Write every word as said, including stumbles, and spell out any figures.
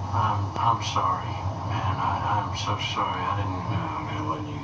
I'm, I'm sorry, man. I, I'm so sorry. I didn't. Nah, man, wasn't you.